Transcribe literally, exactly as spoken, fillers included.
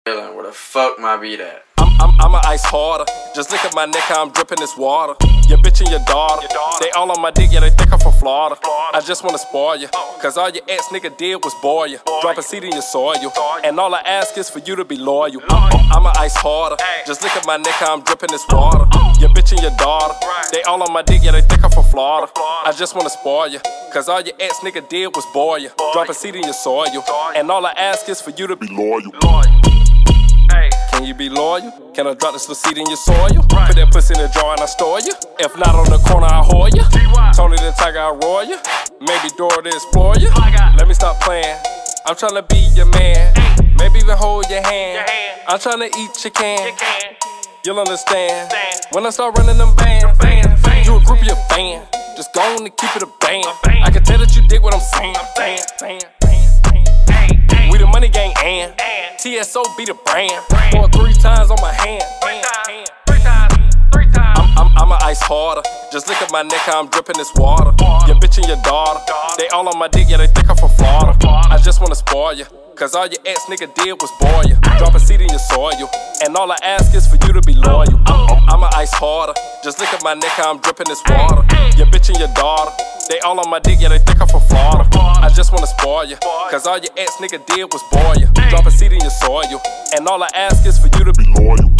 Where the fuck my beat at? I'm, I'm, I'm a ice harder. Just look at my neck, how I'm dripping this water. Your bitch and your daughter, they all on my dick, yeah, they think I'm from Florida. I just wanna spoil you, cause all your ex nigga did was bore you. Drop a seed in your soil, and all I ask is for you to be loyal. I'm, I'm a ice harder. Just look at my neck, how I'm dripping this water. Your bitch and your daughter, they all on my dick, yeah, they think I'm from Florida. I just wanna spoil you, cause all your ex nigga did was bore you. Drop a seed in your soil, and all I ask is for you to be loyal. Can you be loyal? Can I drop this little seed in your soil? Put that pussy in the jar and I store you. If not on the corner, I whore you. Tony the Tiger, I roar you. Maybe Dora to explore you. Let me stop playing. I'm tryna be your man. Maybe even hold your hand. I'm tryna eat your can. You'll understand when I start running them bands. You a group of your fan. Just go on and keep it a band. I can tell that you dig what I'm saying. We the money gang and T S O be the brand. More three times on my hand. I'm, I'm, I'm a ice harder. Just look at my neck, how I'm dripping this water. Your bitch and your daughter, they all on my dick, yeah, they think I'm from Florida. I just wanna spoil you, cause all your ex nigga did was bore you. Drop a seed in your soil, and all I ask is for you to be loyal. I'm, I'm a ice harder. Just look at my neck, how I'm dripping this water. Your bitch and your daughter, they all on my dick, yeah, they think I'm from Florida. I just wanna spoil you, cause all your ex nigga did was bore you. Drop a seed in your soil, and all I ask is for you to be loyal.